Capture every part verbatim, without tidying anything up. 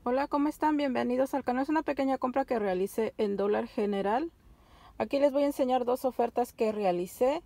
Hola, ¿cómo están? Bienvenidos al canal. Es una pequeña compra que realicé en Dollar General. Aquí les voy a enseñar dos ofertas que realicé.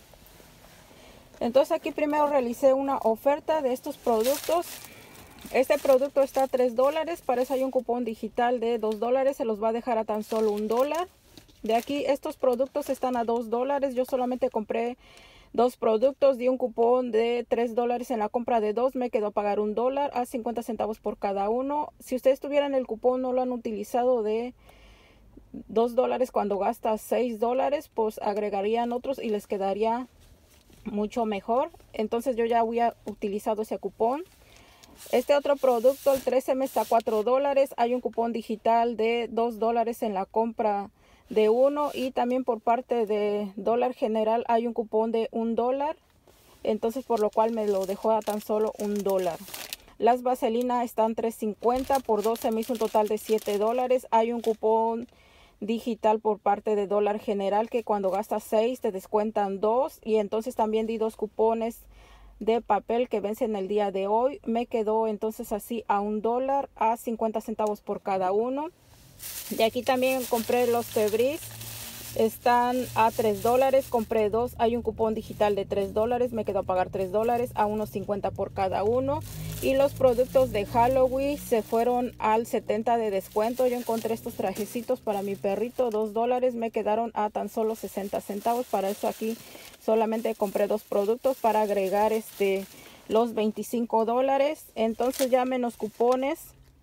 Entonces aquí primero realicé una oferta de estos productos. Este producto está a tres dólares. Para eso hay un cupón digital de dos dólares. Se los va a dejar a tan solo un dólar. De aquí estos productos están a dos dólares. Yo solamente compré dos productos, di un cupón de tres dólares en la compra de dos, me quedó a pagar un dólar a cincuenta centavos por cada uno. Si ustedes tuvieran el cupón, no lo han utilizado de dos dólares cuando gasta seis dólares, pues agregarían otros y les quedaría mucho mejor. Entonces yo ya había utilizado ese cupón. Este otro producto, el trece, me está a cuatro dólares. Hay un cupón digital de dos dólares en la compra de uno, y también por parte de Dollar General hay un cupón de un dólar, entonces por lo cual me lo dejó a tan solo un dólar. Las vaselinas están tres cincuenta, por doce me hizo un total de siete dólares. Hay un cupón digital por parte de Dollar General que cuando gastas seis te descuentan dos, y entonces también di dos cupones de papel que vencen el día de hoy. Me quedó entonces así a un dólar a cincuenta centavos por cada uno. De aquí también compré los Febreze, están a tres dólares, compré dos, hay un cupón digital de tres dólares, me quedó a pagar tres dólares a uno cincuenta por cada uno. Y los productos de Halloween se fueron al setenta de descuento. Yo encontré estos trajecitos para mi perrito, dos dólares, me quedaron a tan solo sesenta centavos. Para eso aquí solamente compré dos productos para agregar este los veinticinco dólares. Entonces ya menos cupones,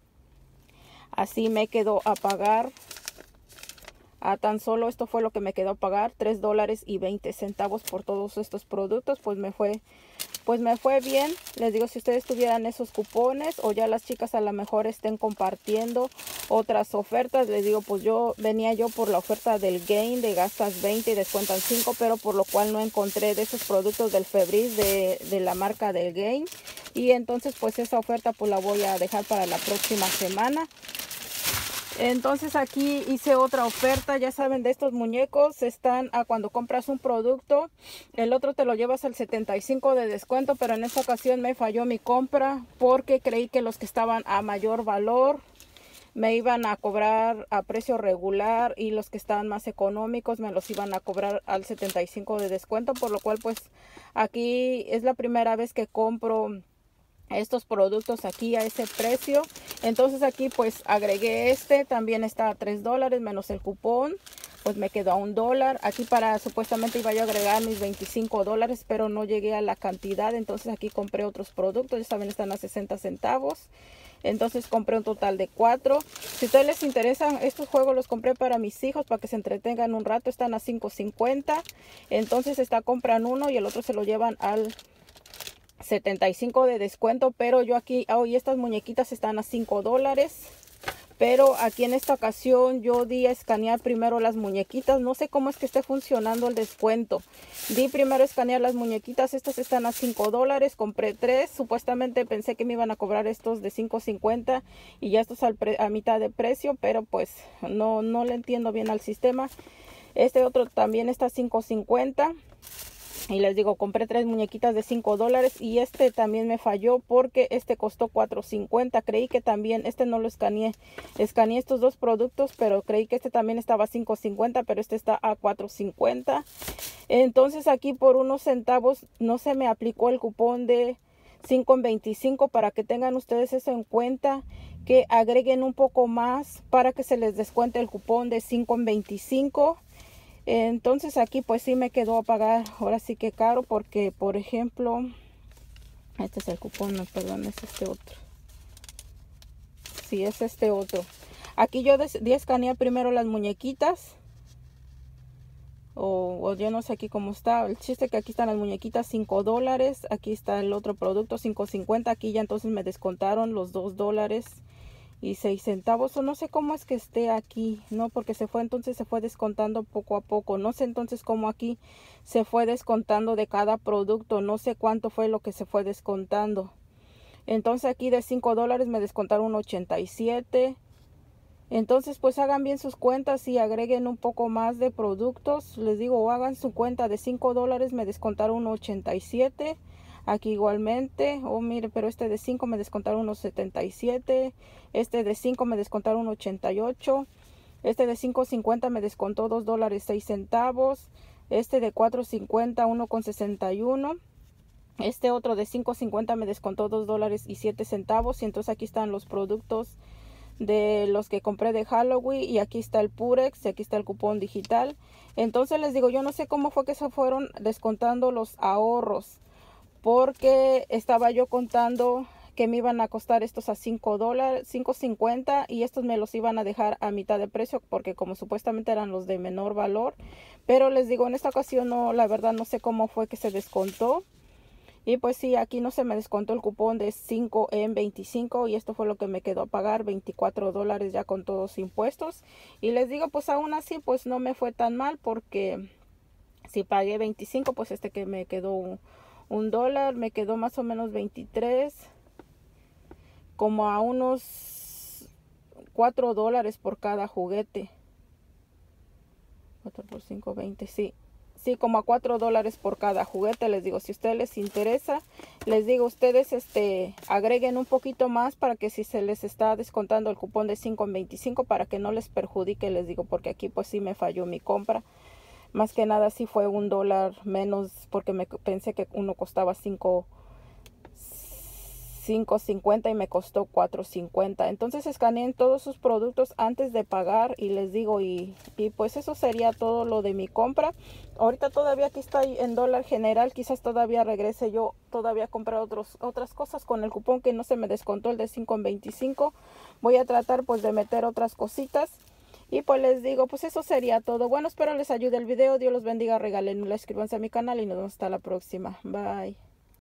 así me quedó a pagar a tan solo, esto fue lo que me quedó a pagar, tres dólares y veinte centavos por todos estos productos. Pues me fue pues me fue bien. Les digo, si ustedes tuvieran esos cupones, o ya las chicas a lo mejor estén compartiendo otras ofertas, les digo, pues yo venía yo por la oferta del Gain de gastas veinte y descuentan cinco, pero por lo cual no encontré de esos productos del Febreze de, de la marca del Gain, y entonces pues esa oferta pues la voy a dejar para la próxima semana. Entonces aquí hice otra oferta, ya saben, de estos muñecos. Están a cuando compras un producto, el otro te lo llevas al setenta y cinco de descuento, pero en esta ocasión me falló mi compra porque creí que los que estaban a mayor valor me iban a cobrar a precio regular, y los que estaban más económicos me los iban a cobrar al setenta y cinco de descuento, por lo cual pues aquí es la primera vez que compro estos productos aquí a ese precio. Entonces aquí pues agregué este, también está a tres dólares menos el cupón, pues me quedó a un dólar. Aquí para supuestamente iba yo a agregar mis veinticinco dólares, pero no llegué a la cantidad, entonces aquí compré otros productos. Ya saben, están a sesenta centavos. Entonces compré un total de cuatro. Si a ustedes les interesan, estos juegos los compré para mis hijos, para que se entretengan un rato. Están a cinco cincuenta. Entonces esta compran uno y el otro se lo llevan al setenta y cinco de descuento. Pero yo aquí hoy, oh, estas muñequitas están a cinco dólares, pero aquí en esta ocasión yo di a escanear primero las muñequitas. No sé cómo es que esté funcionando el descuento. Di primero a escanear las muñequitas. Estas están a cinco dólares, compré tres. Supuestamente pensé que me iban a cobrar estos de cinco cincuenta y ya estos al a mitad de precio, pero pues no, no le entiendo bien al sistema. Este otro también está a cinco cincuenta. Y les digo, compré tres muñequitas de cinco dólares, y este también me falló porque este costó cuatro cincuenta. Creí que también, este no lo escaneé. Escaneé estos dos productos, pero creí que este también estaba a cinco cincuenta, pero este está a cuatro cincuenta. Entonces aquí por unos centavos no se me aplicó el cupón de cinco en veinticinco, para que tengan ustedes eso en cuenta, que agreguen un poco más para que se les descuente el cupón de cinco en veinticinco. Entonces aquí pues sí me quedó a pagar ahora sí que caro, porque por ejemplo este es el cupón, no, perdón, es este otro. Sí, es este otro. Aquí yo decidí escanear primero las muñequitas, o, o yo no sé aquí cómo está. El chiste que aquí están las muñequitas, cinco dólares. Aquí está el otro producto, cinco cincuenta. Aquí ya entonces me descontaron los dos dólares y seis centavos, o no sé cómo es que esté aquí, no, porque se fue, entonces se fue descontando poco a poco. No sé entonces cómo aquí se fue descontando de cada producto, no sé cuánto fue lo que se fue descontando. Entonces aquí de cinco dólares me descontaron ochenta y siete. Entonces pues hagan bien sus cuentas y agreguen un poco más de productos. Les digo, o hagan su cuenta de cinco dólares, me descontaron ochenta y siete. Aquí igualmente, oh mire, pero este de cinco me descontaron unos setenta y siete, este de cinco me descontaron ochenta y ocho, este de cinco cincuenta me descontó dos dólares seis centavos, este de cuatro cincuenta uno con sesenta y uno, este otro de cinco cincuenta me descontó dos dólares y siete centavos. Y entonces aquí están los productos de los que compré de Halloween, y aquí está el Purex y aquí está el cupón digital. Entonces les digo, yo no sé cómo fue que se fueron descontando los ahorros, porque estaba yo contando que me iban a costar estos a cinco dólares, cinco cincuenta, y estos me los iban a dejar a mitad de precio, porque como supuestamente eran los de menor valor. Pero les digo, en esta ocasión no, la verdad no sé cómo fue que se descontó. Y pues sí, aquí no se me descontó el cupón de cinco en veinticinco, y esto fue lo que me quedó a pagar, veinticuatro dólares ya con todos impuestos. Y les digo, pues aún así pues no me fue tan mal, porque si pagué veinticinco, pues este que me quedó un, un dólar, me quedó más o menos veintitrés, como a unos cuatro dólares por cada juguete. cuatro por cinco, veinte, sí. Sí, como a cuatro dólares por cada juguete. Les digo, si a ustedes les interesa, les digo, ustedes este agreguen un poquito más, para que si se les está descontando el cupón de cinco en veinticinco, para que no les perjudique, les digo, porque aquí pues sí me falló mi compra. Más que nada sí fue un dólar menos, porque me pensé que uno costaba cinco cincuenta y me costó cuatro cincuenta. Entonces escaneé todos sus productos antes de pagar, y les digo, y, y pues eso sería todo lo de mi compra. Ahorita todavía aquí está en dólar general, quizás todavía regrese yo todavía a comprar otros, otras cosas con el cupón que no se me descontó el de cinco en veinticinco. Voy a tratar pues de meter otras cositas. Y pues les digo, pues eso sería todo. Bueno, espero les ayude el video. Dios los bendiga, regalen, suscríbanse a mi canal y nos vemos hasta la próxima. Bye.